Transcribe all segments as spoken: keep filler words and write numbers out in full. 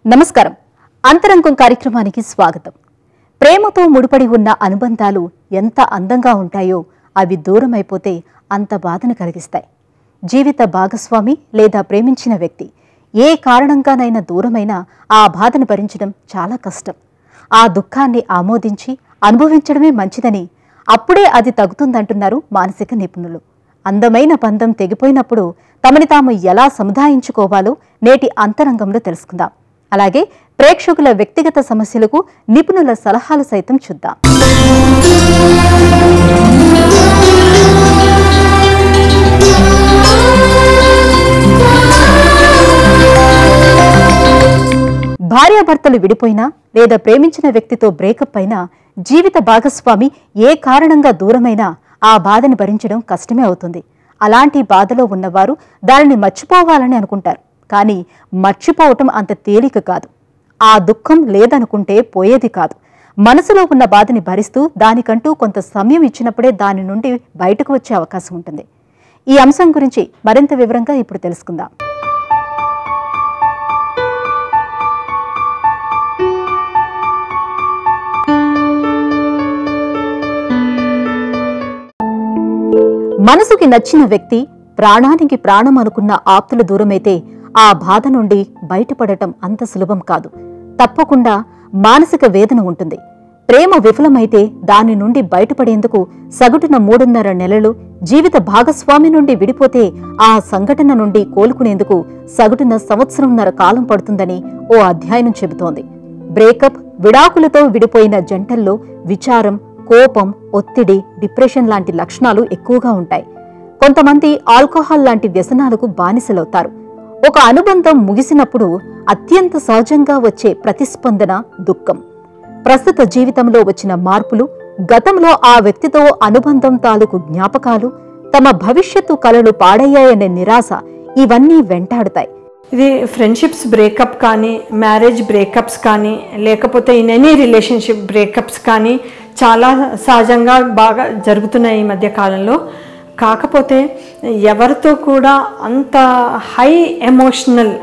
నమస్కారం. అంతరంగం కార్యక్రమానికి స్వాగతం. ప్రేమతో ముడిపడి ఉన్న అనుబంధాలు ఎంత అందంగా ఉంటాయో అవి దూరమైపోతే అంత బాధను కలిగిస్తాయి. జీవిత భాగస్వామి లేదా ప్రేమించిన వ్యక్తి ఏ కారణంగానైనా దూరమైనా ఆ బాధను భరించడం చాలా కష్టం. ఆ దుఃఖాన్ని ఆమోదించి అనుభవించడమే మంచిదని, అప్పుడే అది తగ్గుతుందంటున్నారు మానసిక నిపుణులు. అందమైన బంధం తెగిపోయినప్పుడు తమని తాము ఎలా సముదాయించుకోవాలో నేటి అంతరంగంలో తెలుసుకుందాం. అలాగే ప్రేక్షకుల వ్యక్తిగత సమస్యలకు నిపుణుల సలహాలు సైతం చూద్దాం. భార్యాభర్తలు విడిపోయినా లేదా ప్రేమించిన వ్యక్తితో బ్రేకప్ అయినా జీవిత భాగస్వామి ఏ కారణంగా దూరమైనా ఆ బాధని భరించడం కష్టమే అవుతుంది. అలాంటి బాధలో ఉన్నవారు దానిని మర్చిపోవాలని అనుకుంటారు. కానీ మర్చిపోవటం అంత తేలిక కాదు. ఆ దుఃఖం లేదనుకుంటే పోయేది కాదు. మనసులో ఉన్న బాధని భరిస్తూ దానికంటూ కొంత సమయం ఇచ్చినప్పుడే దాని నుండి బయటకు వచ్చే అవకాశం ఉంటుంది. ఈ అంశం గురించి మరింత వివరంగా ఇప్పుడు తెలుసుకుందాం. మనసుకి నచ్చిన వ్యక్తి, ప్రాణానికి ప్రాణం అనుకున్న ఆప్తులు దూరమైతే ఆ బాధ నుండి బయటపడటం అంత సులభం కాదు. తప్పకుండా మానసిక వేదన ఉంటుంది. ప్రేమ విఫలమైతే దాని నుండి బయటపడేందుకు సగటున మూడున్నర నెలలు, జీవిత భాగస్వామి నుండి విడిపోతే ఆ సంఘటన నుండి కోలుకునేందుకు సగటున సంవత్సరంన్నర కాలం పడుతుందని ఓ అధ్యయనం చెబుతోంది. బ్రేకప్, విడాకులతో విడిపోయిన జంటల్లో విచారం, కోపం, ఒత్తిడి, డిప్రెషన్ లాంటి లక్షణాలు ఎక్కువగా ఉంటాయి. కొంతమంది ఆల్కహాల్ లాంటి వ్యసనాలకు బానిసలవుతారు. ఒక అనుబంధం ముగిసినప్పుడు అత్యంత సహజంగా వచ్చే ప్రతిస్పందన దుఃఖం. ప్రస్తుత జీవితంలో వచ్చిన మార్పులు, గతంలో ఆ వ్యక్తితో అనుబంధం తాలూకు జ్ఞాపకాలు, తమ భవిష్యత్తు కలలు పాడయ్యాయనే నిరాశ ఇవన్నీ వెంటాడుతాయి. ఇది ఫ్రెండ్షిప్స్ బ్రేకప్ కానీ, మ్యారేజ్ బ్రేకప్స్ కానీ, లేకపోతే ఇన్ ఎనీ రిలేషన్షిప్ బ్రేకప్స్ కానీ చాలా సహజంగా బాగా జరుగుతున్నాయి ఈ మధ్య కాలంలో. కాకపోతే ఎవరితో కూడా అంత హై ఎమోషనల్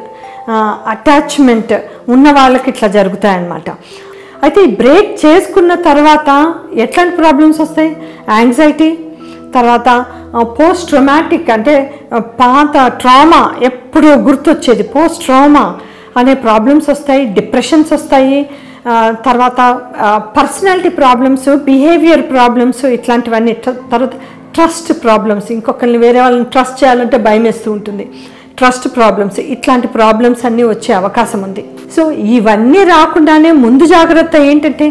అటాచ్మెంట్ ఉన్న వాళ్ళకి ఇట్లా జరుగుతాయన్నమాట. అయితే ఈ బ్రేక్ చేసుకున్న తర్వాత ఎట్లాంటి ప్రాబ్లమ్స్ వస్తాయి? యాంగ్జైటీ, తర్వాత పోస్ట్ ట్రామాటిక్ అంటే పాత ట్రామా ఎప్పుడు గుర్తొచ్చేది పోస్ట్ ట్రామా అనే ప్రాబ్లమ్స్ వస్తాయి, డిప్రెషన్స్ వస్తాయి, తర్వాత పర్సనాలిటీ ప్రాబ్లమ్స్, బిహేవియర్ ప్రాబ్లమ్స్ ఇట్లాంటివన్నీ, తర్వాత ట్రస్ట్ ప్రాబ్లమ్స్, ఇంకొకరిని వేరే వాళ్ళని ట్రస్ట్ చేయాలంటే భయం వేస్తూ ఉంటుంది, ట్రస్ట్ ప్రాబ్లమ్స్, ఇట్లాంటి ప్రాబ్లమ్స్ అన్నీ వచ్చే అవకాశం ఉంది. సో ఇవన్నీ రాకుండానే ముందు జాగ్రత్త ఏంటంటే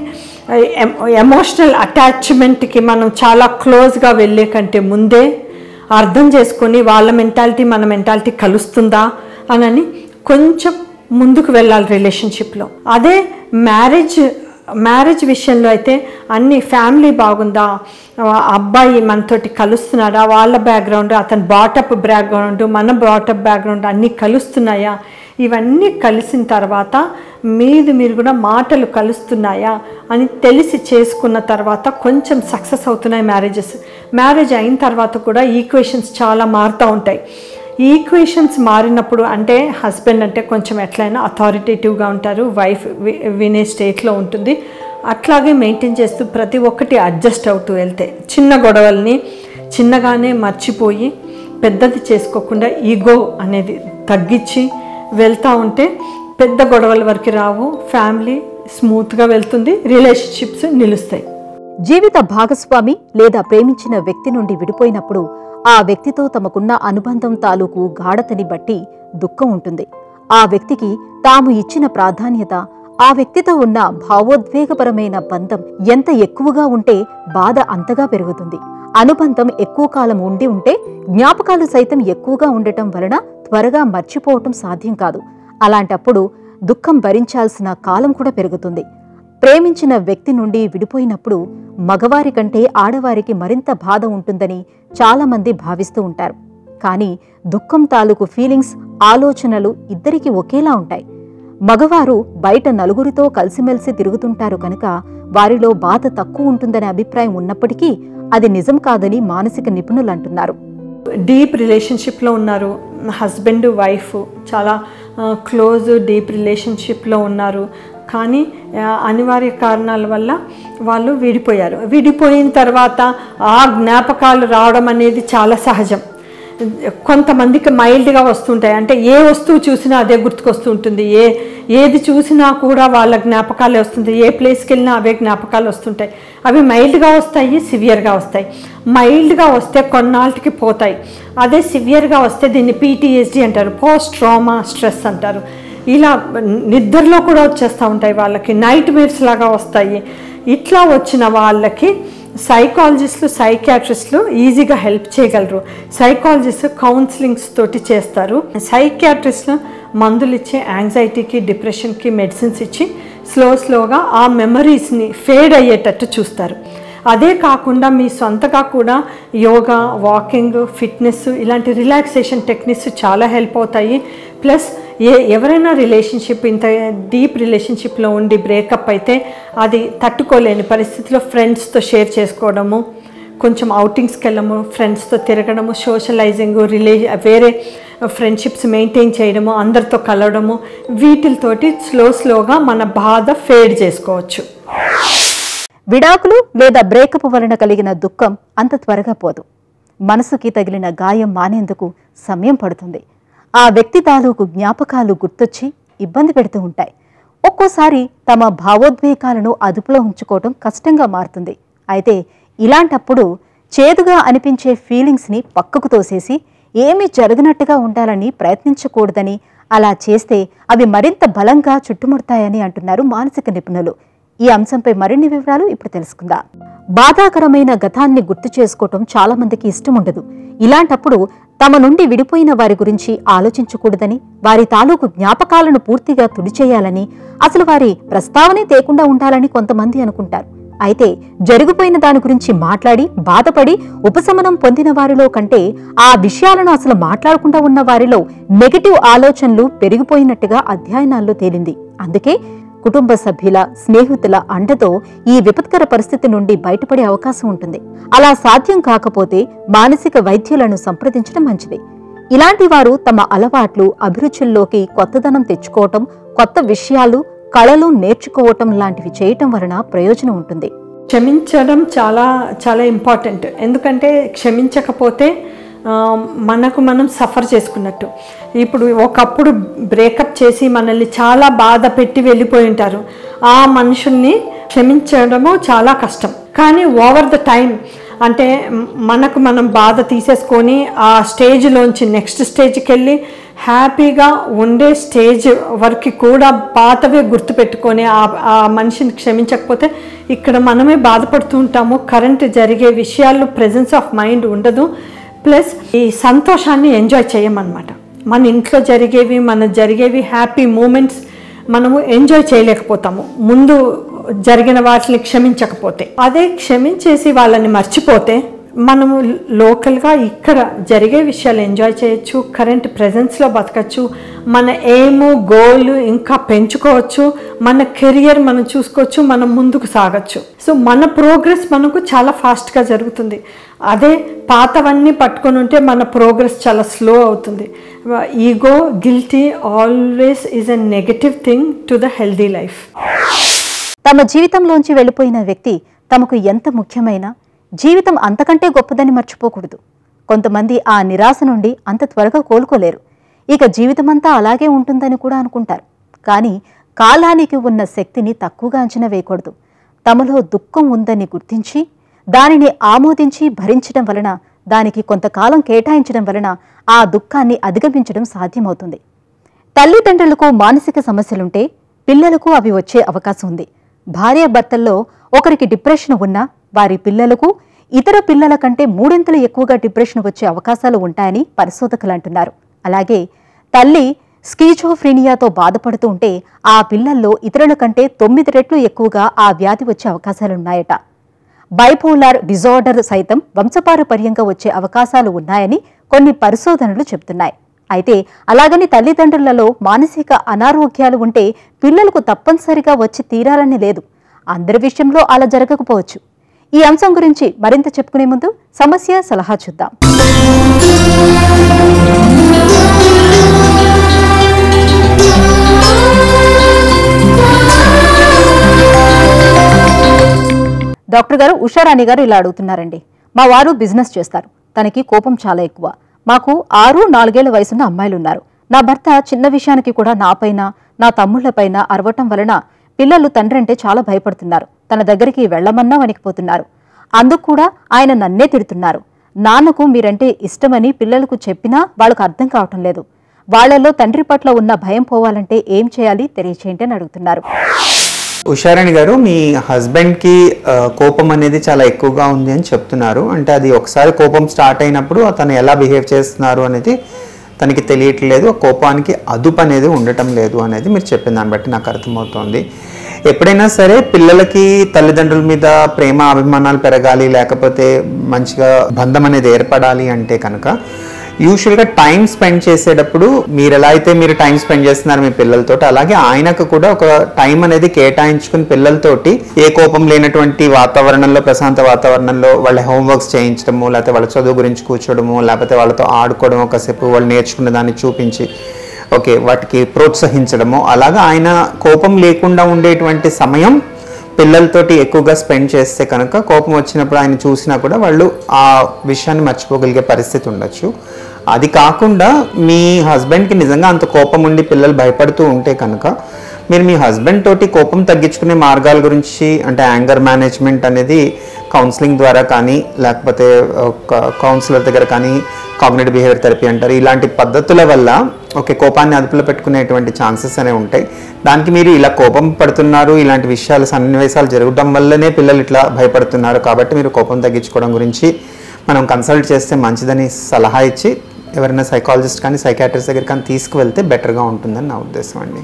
ఎమోషనల్ అటాచ్మెంట్కి మనం చాలా క్లోజ్గా వెళ్ళే కంటే ముందే అర్థం చేసుకొని వాళ్ళ మెంటాలిటీ మన మెంటాలిటీ కలుస్తుందా అని కొంచెం ముందుకు వెళ్ళాలి రిలేషన్షిప్లో. అదే మ్యారేజ్ మ్యారేజ్ విషయంలో అయితే అన్ని ఫ్యామిలీ బాగుందా, అబ్బాయి మనతోటి కలుస్తున్నాడా, వాళ్ళ బ్యాక్గ్రౌండ్, అతని బాటప్ బ్యాక్గ్రౌండ్, మన బాటప్ బ్యాక్గ్రౌండ్ అన్నీ కలుస్తున్నాయా, ఇవన్నీ కలిసిన తర్వాత మీది మీరు కూడా మాటలు కలుస్తున్నాయా అని తెలిసి చేసుకున్న తర్వాత కొంచెం సక్సెస్ అవుతున్నాయి మ్యారేజెస్. మ్యారేజ్ అయిన తర్వాత కూడా ఈక్వేషన్స్ చాలా మారుతూ ఉంటాయి. ఈక్వేషన్స్ మారినప్పుడు అంటే హస్బెండ్ అంటే కొంచెం ఎట్లయినా అథారిటేటివ్గా ఉంటారు, వైఫ్ వినే స్టేట్లో ఉంటుంది. అట్లాగే మెయింటైన్ చేస్తూ ప్రతి ఒక్కటి అడ్జస్ట్ అవుతూ వెళ్తే చిన్న గొడవల్ని చిన్నగానే మర్చిపోయి పెద్దది చేసుకోకుండా ఈగో అనేది తగ్గించి వెళ్తూ ఉంటే పెద్ద గొడవల వరకు రావు, ఫ్యామిలీ స్మూత్గా వెళ్తుంది, రిలేషన్షిప్స్ నిలుస్తాయి. జీవిత భాగస్వామి లేదా ప్రేమించిన వ్యక్తి నుండి విడిపోయినప్పుడు ఆ వ్యక్తితో తమకున్న అనుబంధం తాలూకు గాఢతని బట్టి దుఃఖం ఉంటుంది. ఆ వ్యక్తికి తాము ఇచ్చిన ప్రాధాన్యత, ఆ వ్యక్తితో ఉన్న భావోద్వేగపరమైన బంధం ఎంత ఎక్కువగా ఉంటే బాధ అంతగా పెరుగుతుంది. అనుబంధం ఎక్కువ కాలం ఉండి ఉంటే జ్ఞాపకాలు సైతం ఎక్కువగా ఉండటం వలన త్వరగా మర్చిపోవటం సాధ్యం కాదు. అలాంటప్పుడు దుఃఖం భరించాల్సిన కాలం కూడా పెరుగుతుంది. ప్రేమించిన వ్యక్తి నుండి విడిపోయినప్పుడు మగవారి కంటే ఆడవారికి మరింత బాధ ఉంటుందని చాలామంది భావిస్తూ ఉంటారు. కానీ దుఃఖం తాలూకు ఫీలింగ్స్, ఆలోచనలు ఇద్దరికీ ఒకేలా ఉంటాయి. మగవారు బయట నలుగురితో కలిసిమెలిసి తిరుగుతుంటారు కనుక వారిలో బాధ తక్కువ ఉంటుందనే అభిప్రాయం ఉన్నప్పటికీ అది నిజం కాదని మానసిక నిపుణులు అంటున్నారు. డీప్ రిలేషన్షిప్లో ఉన్నారు, హస్బెండ్ వైఫ్ చాలా క్లోజ్ డీప్ రిలేషన్షిప్లో ఉన్నారు, కానీ అనివార్య కారణాల వల్ల వాళ్ళు విడిపోయారు. విడిపోయిన తర్వాత ఆ జ్ఞాపకాలు రావడం అనేది చాలా సహజం. కొంతమందికి మైల్డ్గా వస్తుంటాయి, అంటే ఏ వస్తువు చూసినా అదే గుర్తుకొస్తూ ఉంటుంది, ఏ ఏది చూసినా కూడా వాళ్ళ జ్ఞాపకాలే వస్తుంది, ఏ ప్లేస్కి వెళ్ళినా అవే జ్ఞాపకాలు వస్తుంటాయి. అవి మైల్డ్గా వస్తాయి, సివియర్గా వస్తాయి. మైల్డ్గా వస్తే కొన్నాళ్ళకి పోతాయి, అదే సివియర్గా వస్తే దీన్ని పీటీఎస్డీ అంటారు, పోస్ట్ ట్రామా స్ట్రెస్ అంటారు. ఇలా నిద్రలో కూడా వచ్చేస్తూ ఉంటాయి, వాళ్ళకి నైట్ మేర్స్ లాగా వస్తాయి. ఇట్లా వచ్చిన వాళ్ళకి సైకాలజిస్టులు సైకియాట్రిస్టులు ఈజీగా హెల్ప్ చేయగలరు. సైకాలజిస్ట్ కౌన్సిలింగ్స్ తోటి చేస్తారు. సైకియాట్రిస్టులు మందులు ఇచ్చి యాంగ్జైటీకి డిప్రెషన్కి మెడిసిన్స్ ఇచ్చి స్లో స్లోగా ఆ మెమరీస్ని ఫేడ్ అయ్యేటట్టు చూస్తారు. అదే కాకుండా మీ సొంతగా కూడా యోగా, వాకింగ్, ఫిట్నెస్ ఇలాంటి రిలాక్సేషన్ టెక్నిక్స్ చాలా హెల్ప్ అవుతాయి. ప్లస్ ఏ ఎవరైనా రిలేషన్షిప్ ఇంత డీప్ రిలేషన్షిప్లో ఉండి బ్రేకప్ అయితే అది తట్టుకోలేని పరిస్థితిలో ఫ్రెండ్స్తో షేర్ చేసుకోవడము, కొంచెం అవుటింగ్స్కి వెళ్ళడము, ఫ్రెండ్స్తో తిరగడము, సోషలైజింగ్, రిలే వేరే ఫ్రెండ్షిప్స్ మెయింటైన్ చేయడము, అందరితో కలవడము, వీటితోటి స్లో స్లోగా మన బాధ ఫేడ్ చేసుకోవచ్చు. విడాకులు లేదా బ్రేకప్ వలన కలిగిన దుఃఖం అంత త్వరగా పోదు. మనసుకి తగిలిన గాయం మానేందుకు సమయం పడుతుంది. ఆ వ్యక్తి తాలూకు జ్ఞాపకాలు గుర్తొచ్చి ఇబ్బంది పెడుతూ ఉంటాయి. ఒక్కోసారి తమ భావోద్వేగాలను అదుపులో ఉంచుకోవడం కష్టంగా మారుతుంది. అయితే ఇలాంటప్పుడు చేదుగా అనిపించే ఫీలింగ్స్ని పక్కకు తోసేసి ఏమీ జరగనట్టుగా ఉండాలని ప్రయత్నించకూడదని, అలా చేస్తే అవి మరింత బలంగా చుట్టుముడతాయని అంటున్నారు మానసిక నిపుణులు. ఈ అంశంపై మరిన్ని వివరాలు ఇప్పుడు తెలుసుకుందాం. బాధాకరమైన గతాన్ని గుర్తు చేసుకోవటం చాలా మందికి ఇష్టం ఉండదు. ఇలాంటప్పుడు తమ నుండి విడిపోయిన వారి గురించి ఆలోచించకూడదని, వారి తాలూకు జ్ఞాపకాలను పూర్తిగా తుడిచేయాలని, అసలు వారి ప్రస్తావనే తేకుండా ఉండాలని కొంతమంది అనుకుంటారు. అయితే జరిగిపోయిన దాని గురించి మాట్లాడి బాధపడి ఉపశమనం పొందిన వారిలో కంటే ఆ విషయాలను అసలు మాట్లాడకుండా ఉన్న వారిలో నెగటివ్ ఆలోచనలు పెరిగిపోయినట్టుగా అధ్యయనాల్లో తేలింది. అందుకే కుటుంబ సభ్యుల, స్నేహితుల అండతో ఈ విపత్కర పరిస్థితి నుండి బయటపడే అవకాశం ఉంటుంది. అలా సాధ్యం కాకపోతే మానసిక వైద్యులను సంప్రదించడం మంచిది. ఇలాంటి వారు తమ అలవాట్లు, అభిరుచుల్లోకి కొత్తదనం తెచ్చుకోవటం, కొత్త విషయాలు, కళలు నేర్చుకోవటం లాంటివి చేయటం వలన ప్రయోజనం ఉంటుంది. క్షమించడం చాలా చాలా ఇంపార్టెంట్. ఎందుకంటే క్షమించకపోతే మనకు మనం సఫర్ చేసుకున్నట్టు. ఇప్పుడు ఒకప్పుడు బ్రేకప్ చేసి మనల్ని చాలా బాధ పెట్టి వెళ్ళిపోయి ఉంటారు. ఆ మనుషుల్ని క్షమించడము చాలా కష్టం. కానీ ఓవర్ ద టైం, అంటే మనకు మనం బాధ తీసేసుకొని ఆ స్టేజ్లోంచి నెక్స్ట్ స్టేజ్కి వెళ్ళి హ్యాపీగా ఉండే స్టేజ్ వరకు కూడా పాతవే గుర్తుపెట్టుకొని ఆ ఆ మనిషిని క్షమించకపోతే ఇక్కడ మనమే బాధపడుతూ ఉంటాము. కరెంట్ జరిగే విషయాల్లో ప్రెజెన్స్ ఆఫ్ మైండ్ ఉండదు. ప్లస్ ఈ సంతోషాన్ని ఎంజాయ్ చేయమన్నమాట. మన ఇంట్లో జరిగేవి, మన జరిగేవి హ్యాపీ మూమెంట్స్ మనము ఎంజాయ్ చేయలేకపోతాము ముందు జరిగిన వాటిని క్షమించకపోతే. అదే క్షమించేసి వాళ్ళని మర్చిపోతే మనము లోకల్గా ఇక్కడ జరిగే విషయాలు ఎంజాయ్ చేయొచ్చు, కరెంట్ ప్రెజెన్స్లో బతకచ్చు, మన ఎయిమ్, గోల్ ఇంకా పెంచుకోవచ్చు, మన కెరియర్ మనం చూసుకోవచ్చు, మనం ముందుకు సాగచ్చు. సో మన ప్రోగ్రెస్ మనకు చాలా ఫాస్ట్గా జరుగుతుంది. అదే పాతవన్నీ పట్టుకొని ఉంటే మన ప్రోగ్రెస్ చాలా స్లో అవుతుంది. Ego, guilty always is a negative thing to the healthy life. తమ జీవితంలోంచి వెళ్ళిపోయిన వ్యక్తి తమకు ఎంత ముఖ్యమైన, జీవితం అంతకంటే గొప్పదని మర్చిపోకూడదు. కొంతమంది ఆ నిరాశ నుండి అంత త్వరగా కోలుకోలేరు. ఇక జీవితమంతా అలాగే ఉంటుందని కూడా అనుకుంటారు. కానీ కాలానికి ఉన్న శక్తిని తక్కువగా అంచనా వేయకూడదు. తమలో దుఃఖం ఉందని గుర్తించి దానిని ఆమోదించి భరించడం వలన, దానికి కొంతకాలం కేటాయించడం వలన ఆ దుఃఖాన్ని అధిగమించడం సాధ్యమవుతుంది. తల్లిదండ్రులకు మానసిక సమస్యలుంటే పిల్లలకు అవి వచ్చే అవకాశం ఉంది. భార్యాభర్తల్లో ఒకరికి డిప్రెషన్ ఉన్నా వారి పిల్లలకు ఇతర పిల్లల కంటే మూడింతలు ఎక్కువగా డిప్రెషన్ వచ్చే అవకాశాలు ఉంటాయని పరిశోధకులు అంటున్నారు. అలాగే తల్లి స్కీజోఫ్రీనియాతో బాధపడుతూ ఉంటే ఆ పిల్లల్లో ఇతరుల కంటే తొమ్మిది రెట్లు ఎక్కువగా ఆ వ్యాధి వచ్చే అవకాశాలున్నాయట. బైపోలార్ డిజార్డర్ సైతం వంశపారపర్యంగా వచ్చే అవకాశాలు ఉన్నాయని కొన్ని పరిశోధనలు చెబుతున్నాయి. అయితే అలాగని తల్లిదండ్రులలో మానసిక అనారోగ్యాలు ఉంటే పిల్లలకు తప్పనిసరిగా వచ్చి తీరాలని లేదు. అందరి విషయంలో అలా జరగకపోవచ్చు. ఈ అంశం గురించి మరింత చెప్పుకునే ముందు సమస్య సలహా చూద్దాం. డాక్టర్ గారు, ఉషారాణి గారు ఇలా అడుగుతున్నారండి. మా వారు బిజినెస్ చేస్తారు. తనకి కోపం చాలా ఎక్కువ. మాకు ఆరు నాలుగేళ్ల వయసున్న అమ్మాయిలున్నారు. నా భర్త చిన్న విషయానికి కూడా నాపైన నా తమ్ముళ్లపైన అరవటం వలన పిల్లలు తండ్రి అంటే చాలా భయపడుతున్నారు. తన దగ్గరికి వెళ్లమన్నా వణికిపోతున్నారు. అందుకు కూడా ఆయన నన్నే తిడుతున్నారు. నాన్నకు మీరంటే ఇష్టమని పిల్లలకు చెప్పినా వాళ్ళకు అర్థం కావటం లేదు. వాళ్లలో తండ్రి పట్ల ఉన్న భయం పోవాలంటే ఏం చేయాలి తెలియచేయండి అని అడుగుతున్నారు. ఉషారాణి గారు, మీ హస్బెండ్కి కోపం అనేది చాలా ఎక్కువగా ఉంది అని చెప్తున్నారు. అంటే అది ఒకసారి కోపం స్టార్ట్ అయినప్పుడు అతను ఎలా బిహేవ్ చేస్తున్నారు అనేది తనకి తెలియట్లేదు. ఆ కోపానికి అదుపు అనేది ఉండటం లేదు అనేది మీరు చెప్పిన దాన్ని బట్టి నాకు అర్థమవుతోంది. ఎప్పుడైనా సరే పిల్లలకి తల్లిదండ్రుల మీద ప్రేమ అభిమానాలు పెరగాలి, లేకపోతే మంచిగా బంధం అనేది ఏర్పడాలి అంటే కనుక యూజువల్గా టైం స్పెండ్ చేసేటప్పుడు మీరు ఎలా అయితే మీరు టైం స్పెండ్ చేస్తున్నారు మీ పిల్లలతో, అలాగే ఆయనకు కూడా ఒక టైం అనేది కేటాయించుకుని పిల్లలతోటి ఏ కోపం లేనటువంటి వాతావరణంలో, ప్రశాంత వాతావరణంలో వాళ్ళ హోంవర్క్స్ చేయించడము, లేకపోతే వాళ్ళ చదువు గురించి కూర్చోడము, లేకపోతే వాళ్ళతో ఆడుకోవడం, ఒకసేపు వాళ్ళు నేర్చుకున్న దాన్ని చూపించి ఓకే వాటికి ప్రోత్సహించడము, అలాగా ఆయన కోపం లేకుండా ఉండేటువంటి సమయం పిల్లలతోటి ఎక్కువగా స్పెండ్ చేస్తే కనుక కోపం వచ్చినప్పుడు ఆయన చూసినా కూడా వాళ్ళు ఆ విషయాన్ని మర్చిపోగలిగే పరిస్థితి ఉండొచ్చు. అది కాకుండా మీ హస్బెండ్కి నిజంగా అంత కోపం ఉండి పిల్లలు భయపడుతూ ఉంటే కనుక మీరు మీ హస్బెండ్ తోటి కోపం తగ్గించుకునే మార్గాల గురించి, అంటే యాంగర్ మేనేజ్మెంట్ అనేది కౌన్సిలింగ్ ద్వారా కానీ, లేకపోతే ఒక కౌన్సిలర్ దగ్గర కానీ, కాగ్నిటివ్ బిహేవియర్ థెరపీ అంటారు, ఇలాంటి పద్ధతుల వల్ల ఓకే కోపాన్ని అదుపులో పెట్టుకునేటువంటి ఛాన్సెస్ అనేవి ఉంటాయి. దానికి మీరు ఇలా కోపం పడుతున్నారు, ఇలాంటి విషయాలు సన్నివేశాలు జరగడం వల్లనే పిల్లలు ఇట్లా భయపడుతున్నారు కాబట్టి మీరు కోపం తగ్గించుకోవడం గురించి మనం కన్సల్ట్ చేస్తే మంచిదని సలహా ఇచ్చి ఎవరైనా సైకాలజిస్ట్ కానీ సైకాట్రిస్ట్ దగ్గర కానీ తీసుకువెళ్తే బెటర్గా ఉంటుందని నా ఉద్దేశం అండి.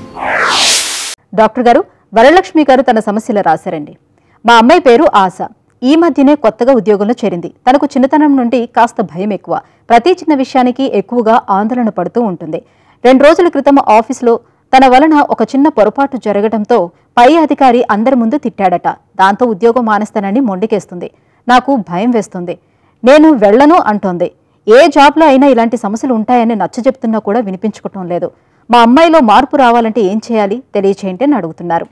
డాక్టర్ గారు, వరలక్ష్మి గారు తన సమస్యలు రాశారండి. మా అమ్మాయి పేరు ఆశ. ఈ మధ్యనే కొత్తగా ఉద్యోగంలో చేరింది. తనకు చిన్నతనం నుండి కాస్త భయం ఎక్కువ. ప్రతి చిన్న విషయానికి ఎక్కువగా ఆందోళన పడుతూ ఉంటుంది. రెండు రోజుల క్రితం ఆఫీసులో తన వలన ఒక చిన్న పొరపాటు జరగడంతో పై అధికారి అందరి ముందు తిట్టాడట. దాంతో ఉద్యోగం మానేస్తానని మొండికేస్తుంది. నాకు భయం వేస్తుంది. నేను వెళ్లను అంటోంది. ఏ జాబ్లో అయినా ఇలాంటి సమస్యలు ఉంటాయని నచ్చజెప్తున్నా కూడా వినిపించుకోవటం లేదు. మా అమ్మాయిలో మార్పు రావాలంటే ఏం చేయాలి తెలియచేయండి అని అడుగుతున్నారు.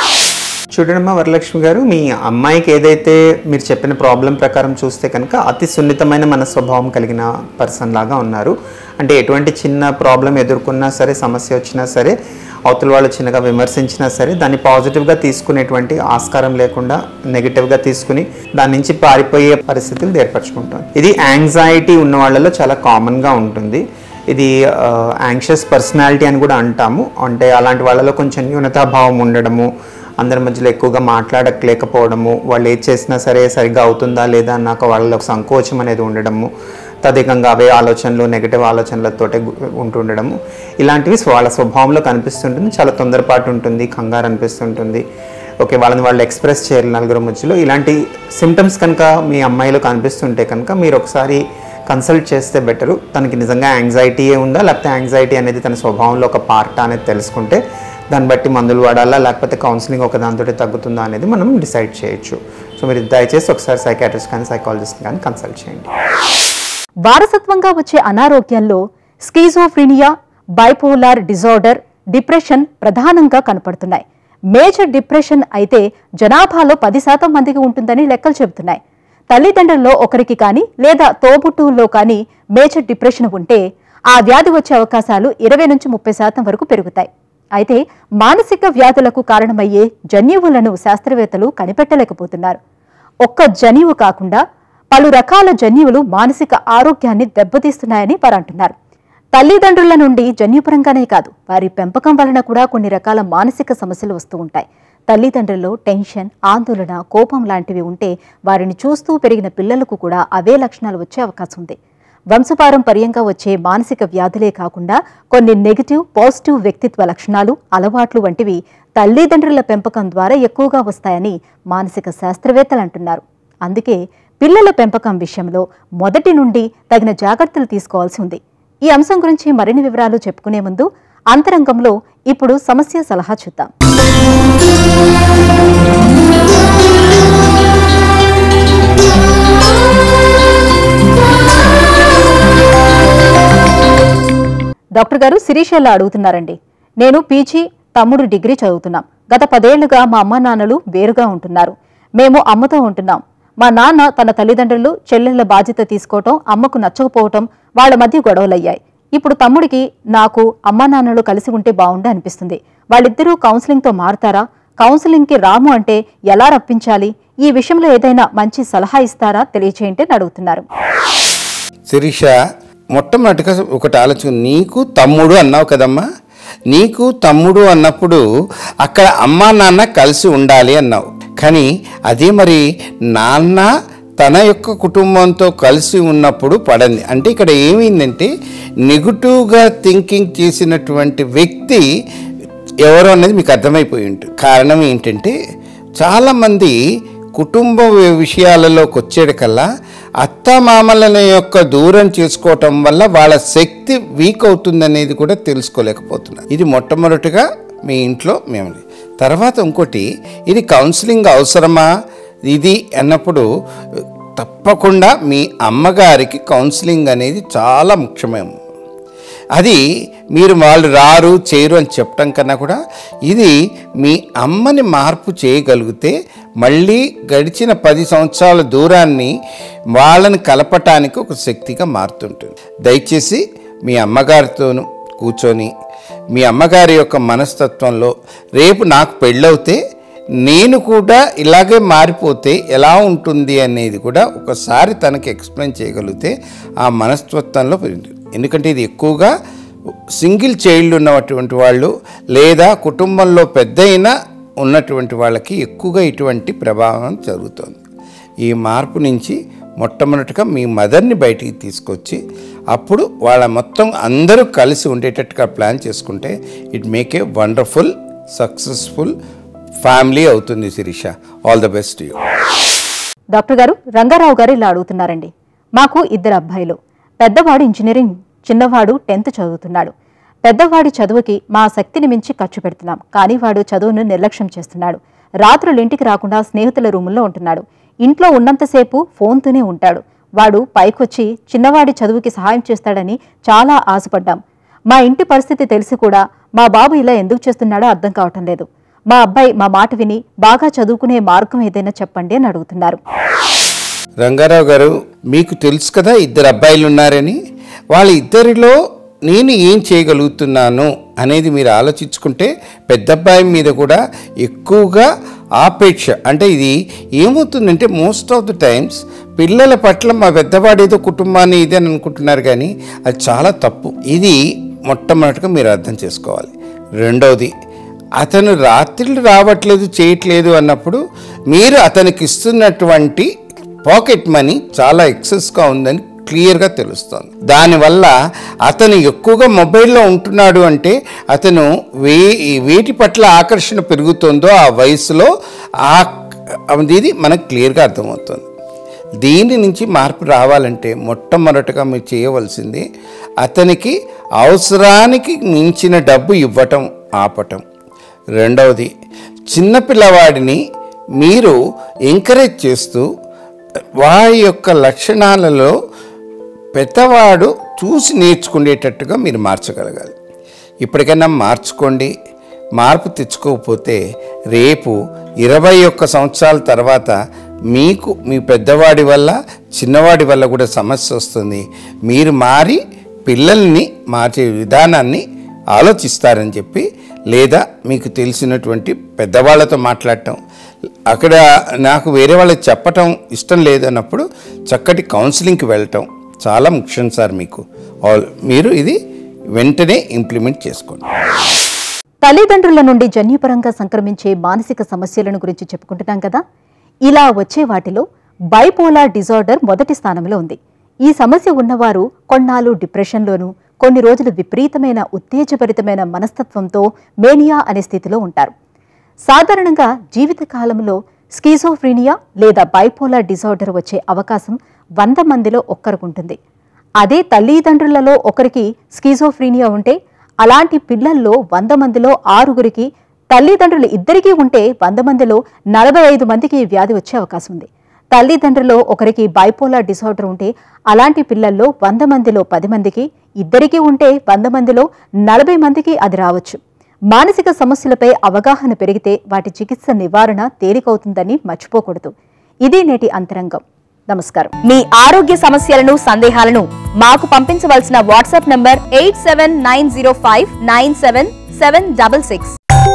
చూడమ్మా వరలక్ష్మి గారు, మీ అమ్మాయికి ఏదైతే మీరు చెప్పిన ప్రాబ్లం ప్రకారం చూస్తే కనుక అతి సున్నితమైన మన స్వభావం కలిగిన పర్సన్ లాగా ఉన్నారు. అంటే ఎటువంటి చిన్న ప్రాబ్లం ఎదుర్కొన్నా సరే, సమస్య వచ్చినా సరే, అవతల వాళ్ళు చిన్నగా విమర్శించినా సరే దాన్ని పాజిటివ్గా తీసుకునేటువంటి ఆస్కారం లేకుండా నెగిటివ్గా తీసుకుని దాని నుంచి పారిపోయే పరిస్థితులు ఏర్పరచుకుంటాం. ఇది యాంగ్జైటీ ఉన్న వాళ్ళలో చాలా కామన్గా ఉంటుంది. ఇది యాంగ్షియస్ పర్సనాలిటీ అని కూడా అంటాము. అంటే అలాంటి వాళ్ళలో కొంచెం న్యూనతాభావం ఉండడము, అందరి మధ్యలో ఎక్కువగా మాట్లాడలేకపోవడము, వాళ్ళు ఏది చేసినా సరే సరిగ్గా అవుతుందా లేదా అన్నాక వాళ్ళలో సంకోచం అనేది ఉండడము, తదేకంగా అవే ఆలోచనలు, నెగిటివ్ ఆలోచనలతోటే ఉంటుండడము, ఇలాంటివి వాళ్ళ స్వభావంలో కనిపిస్తుంటుంది. చాలా తొందరపాటు ఉంటుంది, కంగారు అనిపిస్తుంటుంది. ఓకే వాళ్ళని వాళ్ళు ఎక్స్ప్రెస్ చేయాలి నలుగురు మధ్యలో. ఇలాంటి సిమ్టమ్స్ కనుక మీ అమ్మాయిలో కనిపిస్తుంటే కనుక మీరు ఒకసారి కన్సల్ట్ చేస్తే బెటరు. తనకి నిజంగా యాంగ్జైటీయే ఉందా, లేకపోతే యాంగ్జైటీ అనేది తన స్వభావంలో ఒక పార్ట్ అనేది తెలుసుకుంటే దాన్ని బట్టి మందులు వాడాలా, లేకపోతే కౌన్సిలింగ్ ఒక దాంతో తగ్గుతుందా అనేది మనం డిసైడ్ చేయొచ్చు. సో మీరు దయచేసి ఒకసారి సైకాట్రిస్ట్ కానీ సైకాలజిస్ట్ కానీ కన్సల్ట్ చేయండి. వారసత్వంగా వచ్చే అనారోగ్యాల్లో స్కీజోఫ్రీనియా, బైపోలార్ డిజార్డర్, డిప్రెషన్ ప్రధానంగా కనపడుతున్నాయి. మేజర్ డిప్రెషన్ అయితే జనాభాలో పది శాతం మందికి ఉంటుందని లెక్కలు చెబుతున్నాయి. తల్లిదండ్రుల్లో ఒకరికి కానీ లేదా తోబుట్టువుల్లో కానీ మేజర్ డిప్రెషన్ ఉంటే ఆ వ్యాధి వచ్చే అవకాశాలు ఇరవై నుంచి ముప్పై శాతం వరకు పెరుగుతాయి. అయితే మానసిక వ్యాధులకు కారణమయ్యే జన్యువులను శాస్త్రవేత్తలు కనిపెట్టలేకపోతున్నారు. ఒక్క జన్యువు కాకుండా పలు రకాల జన్యువులు మానసిక ఆరోగ్యాన్ని దెబ్బతీస్తున్నాయని వారు అంటున్నారు. తల్లిదండ్రుల నుండి జన్యుపరంగానే కాదు, వారి పెంపకం వలన కూడా కొన్ని రకాల మానసిక సమస్యలు వస్తూ ఉంటాయి. తల్లిదండ్రుల్లో టెన్షన్, ఆందోళన, కోపం లాంటివి ఉంటే వారిని చూస్తూ పెరిగిన పిల్లలకు కూడా అవే లక్షణాలు వచ్చే అవకాశం ఉంది. వంశపారంపర్యంగా వచ్చే మానసిక వ్యాధులే కాకుండా కొన్ని నెగిటివ్, పాజిటివ్ వ్యక్తిత్వ లక్షణాలు, అలవాట్లు వంటివి తల్లిదండ్రుల పెంపకం ద్వారా ఎక్కువగా వస్తాయని మానసిక శాస్త్రవేత్తలు అంటున్నారు. అందుకే పిల్లల పెంపకం విషయంలో మొదటి నుండి తగిన జాగ్రత్తలు తీసుకోవాల్సి ఉంది. ఈ అంశం గురించి మరిన్ని వివరాలు చెప్పుకునే ముందు అంతరంగంలో ఇప్పుడు సమస్య సలహా చూద్దాం. డాక్టర్ గారు, శిరీషల్లా అడుగుతున్నారండి. నేను పీజీ, తమ్ముడు డిగ్రీ చదువుతున్నాం. గత పదేళ్లుగా మా అమ్మా నాన్నలు వేరుగా ఉంటున్నారు. మేము అమ్మతో ఉంటున్నాం. మా నాన్న తన తల్లిదండ్రులు చెల్లెళ్ల బాధ్యత తీసుకోవటం అమ్మకు నచ్చకపోవటం వాళ్ళ మధ్య గొడవలయ్యాయి. ఇప్పుడు తమ్ముడికి నాకు అమ్మా నాన్నలు కలిసి ఉంటే బాగుండే అనిపిస్తుంది. వాళ్ళిద్దరూ కౌన్సిలింగ్తో మారుతారా? కౌన్సిలింగ్కి రాము అంటే ఎలా రప్పించాలి? ఈ విషయంలో ఏదైనా మంచి సలహా ఇస్తారా తెలియచేయండి అని అడుగుతున్నారు. శిరీష, మొట్టమొదటిగా ఒకటి ఆలోచన. నీకు తమ్ముడు అన్నావు కదమ్మా, నీకు తమ్ముడు అన్నప్పుడు అక్కడ అమ్మా నాన్న కలిసి ఉండాలి అన్నావు. కానీ అదే మరి నాన్న తన యొక్క కుటుంబంతో కలిసి ఉన్నప్పుడు పడండి. అంటే ఇక్కడ ఏమైందంటే నెగిటివ్గా థింకింగ్ చేసినటువంటి వ్యక్తి ఎవరు అనేది మీకు అర్థమైపోయి ఉంటుంది. కారణం ఏంటంటే చాలామంది కుటుంబ విషయాలలోకి వచ్చేటికల్లా అత్తమామల యొక్క దూరం చేసుకోవటం వల్ల వాళ్ళ శక్తి వీక్ అవుతుందనేది కూడా తెలుసుకోలేకపోతున్నారు. ఇది మొట్టమొదటిగా మీ ఇంట్లో మేము. తర్వాత ఇంకోటి, ఇది కౌన్సిలింగ్ అవసరమా ఇది అన్నప్పుడు తప్పకుండా మీ అమ్మగారికి కౌన్సిలింగ్ అనేది చాలా ముఖ్యమేమో. అది మీరు వాళ్ళు రారు చేయరు అని చెప్పడం కన్నా కూడా ఇది మీ అమ్మని మార్పు చేయగలిగితే మళ్ళీ గడిచిన పది సంవత్సరాల దూరాన్ని వాళ్ళని కలపటానికి ఒక శక్తిగా మారుతుంటుంది. దయచేసి మీ అమ్మగారితోనూ కూర్చొని మీ అమ్మగారి యొక్క మనస్తత్వంలో రేపు నాకు పెళ్ళవుతే నేను కూడా ఇలాగే మారిపోతే ఎలా ఉంటుంది అనేది కూడా ఒకసారి తనకి ఎక్స్ప్లెయిన్ చేయగలిగితే ఆ మనస్తత్వంలో పెరుగుతుంది. ఎందుకంటే ఇది ఎక్కువగా సింగిల్ చైల్డ్ ఉన్నటువంటి వాళ్ళు లేదా కుటుంబంలో పెద్దయినా ఉన్నటువంటి వాళ్ళకి ఎక్కువగా ఇటువంటి ప్రభావం జరుగుతుంది. ఈ మార్పు నుంచి మొట్టమొదటిగా మీ మదర్ని బయటికి తీసుకొచ్చి అప్పుడు వాళ్ళ మొత్తం అందరూ కలిసి ఉండేటట్టుగా ప్లాన్ చేసుకుంటే it make a wonderful successful family అవుతుంది. Sirisha, all the best you. Doctor గారు, రంగారావు గారు ఇలా అడుగుతున్నారండి. మాకు ఇద్దరు అబ్బాయిలు. పెద్దవాడు ఇంజనీరింగ్, చిన్నవాడు టెన్త్ చదువుతున్నాడు. పెద్దవాడి చదువుకి మా శక్తిని మించి ఖర్చు పెడుతున్నాం. కానీ వాడు చదువును నిర్లక్ష్యం చేస్తున్నాడు. రాత్రులు ఇంటికి రాకుండా స్నేహితుల రూముల్లో ఉంటున్నాడు. ఇంట్లో ఉన్నంతసేపు ఫోన్తోనే ఉంటాడు. వాడు పైకొచ్చి చిన్నవాడి చదువుకి సహాయం చేస్తాడని చాలా ఆశపడ్డాం. మా ఇంటి పరిస్థితి తెలిసి కూడా మా బాబు ఇలా ఎందుకు చేస్తున్నాడో అర్థం కావటం లేదు. మా అబ్బాయి మా మాట విని బాగా చదువుకునే మార్గం ఏదైనా చెప్పండి అని అడుగుతున్నారు. రంగారావు గారు, మీకు తెలుసు కదా ఇద్దరు అబ్బాయిలు ఉన్నారని. వాళ్ళ ఇద్దరిలో నేను ఏం చేయగలుగుతున్నాను అనేది మీరు ఆలోచించుకుంటే పెద్ద అబ్బాయి మీద కూడా ఎక్కువగా ఆపేక్ష. అంటే ఇది ఏమవుతుందంటే మోస్ట్ ఆఫ్ ద టైమ్స్ పిల్లల పట్ల మా పెద్దవాడు ఏదో కుటుంబాన్ని ఇది అని అనుకుంటున్నారు, కానీ అది చాలా తప్పు. ఇది మొట్టమొదటిగా మీరు అర్థం చేసుకోవాలి. రెండవది, అతను రాత్రులు రావట్లేదు చేయట్లేదు అన్నప్పుడు మీరు అతనికి ఇస్తున్నటువంటి పాకెట్ మనీ చాలా ఎక్సెస్గా ఉందని క్లియర్గా తెలుస్తుంది. దానివల్ల అతను ఎక్కువగా మొబైల్లో ఉంటున్నాడు అంటే అతను వే వేటి పట్ల ఆకర్షణ పెరుగుతుందో ఆ వయసులో ఆ ఇది మనకు క్లియర్గా అర్థమవుతుంది. దీని నుంచి మార్పు రావాలంటే మొట్టమొదటిగా మీరు చేయవలసింది అతనికి అవసరానికి మించిన డబ్బు ఇవ్వటం ఆపటం. రెండవది, చిన్నపిల్లవాడిని మీరు ఎంకరేజ్ చేస్తూ వారి యొక్క లక్షణాలలో పెద్దవాడు చూసి నేర్చుకునేటట్టుగా మీరు మార్చగలగాలి. ఇప్పటికైనా మార్చుకోండి. మార్పు తెచ్చుకోకపోతే రేపు ఇరవై ఒక్క సంవత్సరాల తర్వాత మీకు మీ పెద్దవాడి వల్ల చిన్నవాడి వల్ల కూడా సమస్య వస్తుంది. మీరు మారి పిల్లల్ని మార్చే విధానాన్ని ఆలోచిస్తారని చెప్పి, లేదా మీకు తెలిసినటువంటి పెద్దవాళ్ళతో మాట్లాడటం, అక్కడ నాకు వేరే వాళ్ళకి చెప్పటం ఇష్టం లేదన్నప్పుడు చక్కటి కౌన్సిలింగ్కి వెళ్ళటం చాలా ముఖ్యం సార్. మీకు మీరు ఇది వెంటనే ఇంప్లిమెంట్ చేసుకోండి. తల్లిదండ్రుల నుండి జన్యుపరంగా సంక్రమించే మానసిక సమస్యలను గురించి చెప్పుకుంటున్నాం కదా. ఇలా వచ్చే వాటిలో బైపోలార్ డిజార్డర్ మొదటి స్థానంలో ఉంది. ఈ సమస్య ఉన్నవారు కొన్నాళ్ళు డిప్రెషన్లోనూ, కొన్ని రోజులు విపరీతమైన ఉత్తేజభరితమైన మనస్తత్వంతో మేనియా అనే స్థితిలో ఉంటారు. సాధారణంగా జీవితకాలంలో స్కీజోఫ్రీనియా లేదా బైపోలార్ డిజార్డర్ వచ్చే అవకాశం వంద మందిలో ఒక్కరికుంటుంది. అదే తల్లిదండ్రులలో ఒకరికి స్కీజోఫ్రీనియా ఉంటే అలాంటి పిల్లల్లో వంద మందిలో ఆరుగురికి, తల్లిదండ్రులు ఇద్దరికీ ఉంటే వంద మందిలో నలభై ఐదు మందికి ఈ వ్యాధి వచ్చే అవకాశం ఉంది. తల్లిదండ్రుల్లో ఒకరికి బైపోలార్ డిసార్డర్ ఉంటే అలాంటి పిల్లల్లో వంద మందిలో పది మందికి, ఇద్దరికీ ఉంటే వంద మందిలో నలభై మందికి అది రావచ్చు. మానసిక సమస్యలపై అవగాహన పెరిగితే వాటి చికిత్స నివారణ తేలికవుతుందని మర్చిపోకూడదు. ఇదే నేటి అంతరంగం. నమస్కారం. మీ ఆరోగ్య సమస్యలను సందేహాలను మాకు పంపించవలసిన WhatsApp number eight seven nine zero five nine seven seven six six.